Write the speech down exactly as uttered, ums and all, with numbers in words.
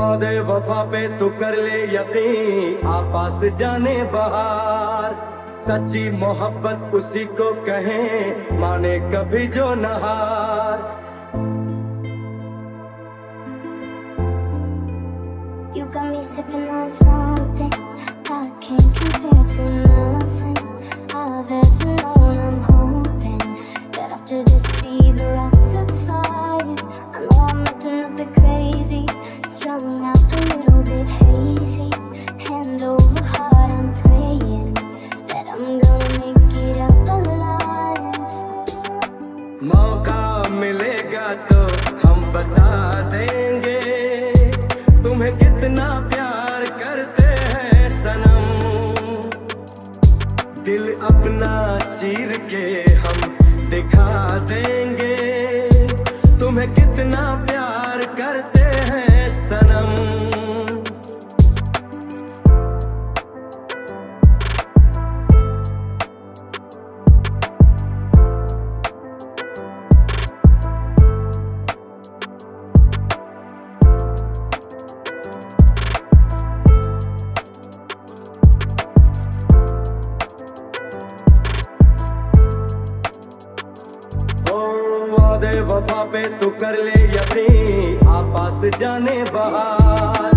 वादे वफा पे तू कर ले यकीन, आपस जाने बहार। सच्ची मोहब्बत उसी को कहें, माने कभी जो नहार। You got me sipping on something I can't compare to nothing I've ever known. I'm hoping that after this fever I'll survive. I know I'm acting a bit crazy, strung out a little bit hazy. Hand over heart, I'm praying that I'm gonna make it out alive. मौका मिलेगा तो हम बता देंगे तुम्हें कितना प्यार करते हैं सनम। दिल अपना चीर के हम दिखा देंगे तुम्हें कितना प्यार करते हैं सनम। वादे वफा पे तू कर ले यकीन, आपस जाने बहार।